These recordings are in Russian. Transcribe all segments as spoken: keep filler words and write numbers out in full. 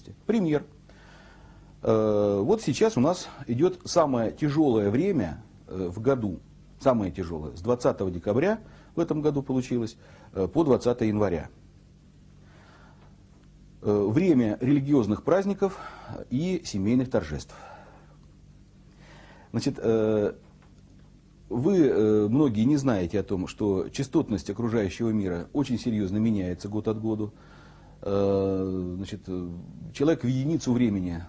Пример. Вот сейчас у нас идет самое тяжелое время в году, самое тяжелое, с двадцатого декабря в этом году получилось по двадцатое января. Время религиозных праздников и семейных торжеств. Значит, вы многие не знаете о том, что частотность окружающего мира очень серьезно меняется год от года. Значит, человек в единицу времени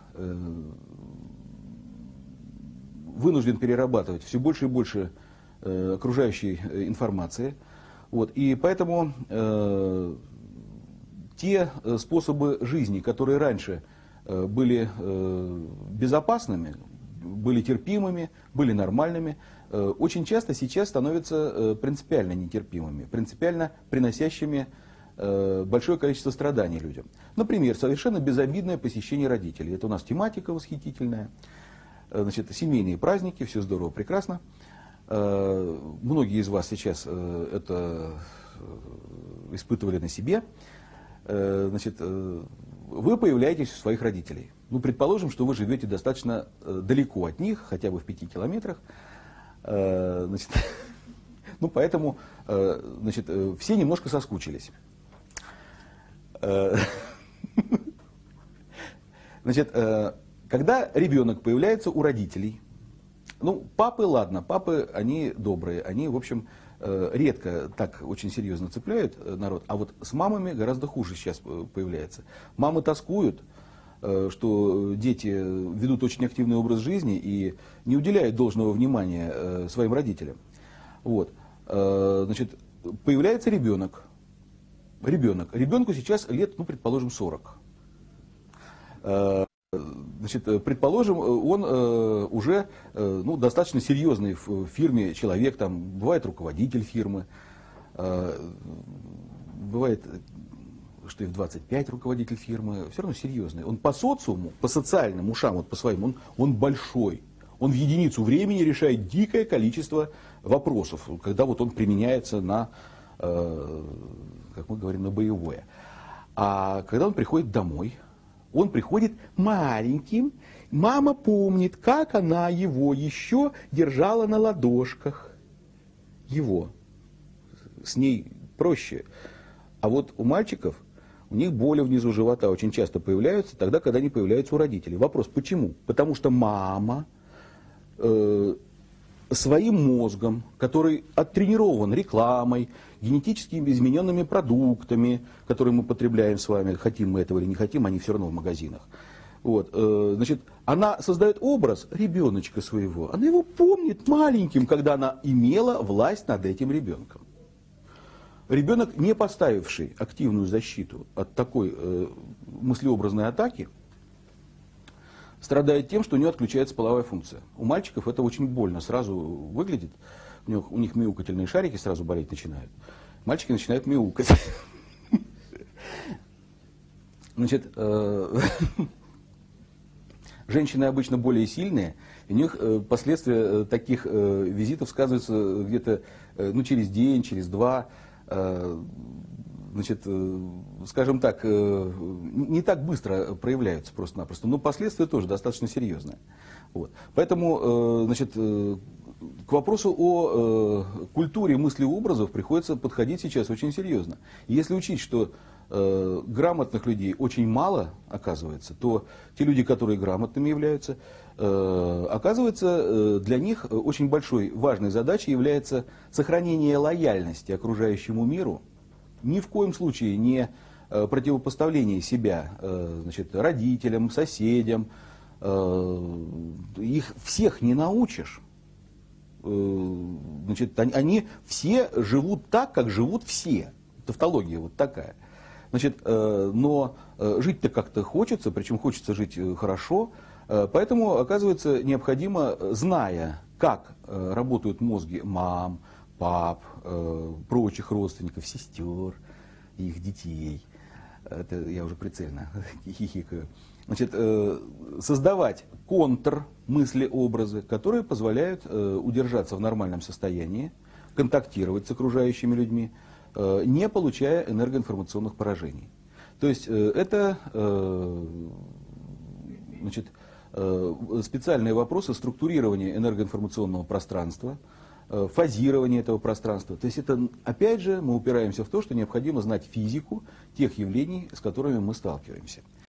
вынужден перерабатывать все больше и больше окружающей информации. Вот, и поэтому э, те способы жизни, которые раньше э, были э, безопасными, были терпимыми, были нормальными, э, очень часто сейчас становятся э, принципиально нетерпимыми, принципиально приносящими э, большое количество страданий людям. Например, совершенно безобидное посещение родителей. Это у нас тематика восхитительная. Значит, семейные праздники, все здорово, прекрасно. Многие из вас сейчас это испытывали на себе. Значит, вы появляетесь у своих родителей. Ну, предположим, что вы живете достаточно далеко от них, хотя бы в пяти километрах. Значит, ну, поэтому, значит, все немножко соскучились. Значит, когда ребенок появляется у родителей, ну, папы, ладно, папы, они добрые, они, в общем, редко так очень серьезно цепляют народ, а вот с мамами гораздо хуже сейчас появляется. Мамы тоскуют, что дети ведут очень активный образ жизни и не уделяют должного внимания своим родителям. Вот. Значит, появляется ребенок. Ребенок. Ребенку сейчас лет, ну, предположим, сорок. Значит, предположим, он э, уже э, ну, достаточно серьезный в фирме человек, там бывает руководитель фирмы, э, бывает, что и в двадцать пять руководитель фирмы, все равно серьезный. Он по социуму, по социальным ушам, вот по своим, он, он большой. Он в единицу времени решает дикое количество вопросов, когда вот он применяется на, э, как мы говорим, на боевое. А когда он приходит домой, он приходит маленьким, мама помнит, как она его еще держала на ладошках. Его. С ней проще. А вот у мальчиков, у них боли внизу живота очень часто появляются, тогда, когда они появляются у родителей. Вопрос, почему? Потому что мама э, своим мозгом, который оттренирован рекламой, генетически измененными продуктами, которые мы потребляем с вами, хотим мы этого или не хотим, они все равно в магазинах. Вот, э, значит, она создает образ ребеночка своего, она его помнит маленьким, когда она имела власть над этим ребенком. Ребенок, не поставивший активную защиту от такой э, мыслеобразной атаки, страдает тем, что у него отключается половая функция. У мальчиков это очень больно сразу выглядит. У них, у них мяукательные шарики сразу болеть начинают. Мальчики начинают мяукать. Значит, э, женщины обычно более сильные, и у них э, последствия таких э, визитов сказываются где-то э, ну, через день, через два. Э, значит, э, скажем так, э, не так быстро проявляются просто-напросто, но последствия тоже достаточно серьезные. Вот. Поэтому, э, значит, э, к вопросу о э, культуре мыслеобразов приходится подходить сейчас очень серьезно. И если учить, что э, грамотных людей очень мало, оказывается, то те люди, которые грамотными являются, э, оказывается, э, для них очень большой важной задачей является сохранение лояльности окружающему миру, ни в коем случае не э, противопоставление себя э, значит, родителям, соседям. Э, их всех не научишь. Значит, они, они все живут так, как живут все. Тавтология вот такая. Значит, э, но э, жить-то как-то хочется, причем хочется жить хорошо. Э, поэтому, оказывается, необходимо, зная, как э, работают мозги мам, пап, э, прочих родственников, сестер, их детей. Это я уже прицельно хихикаю. Значит, э, создавать контрмыслеобразы, которые позволяют э, удержаться в нормальном состоянии, контактировать с окружающими людьми, э, не получая энергоинформационных поражений. То есть э, это э, значит, специальные вопросы структурирования энергоинформационного пространства, фазирования этого пространства. То есть это, опять же, мы упираемся в то, что необходимо знать физику тех явлений, с которыми мы сталкиваемся.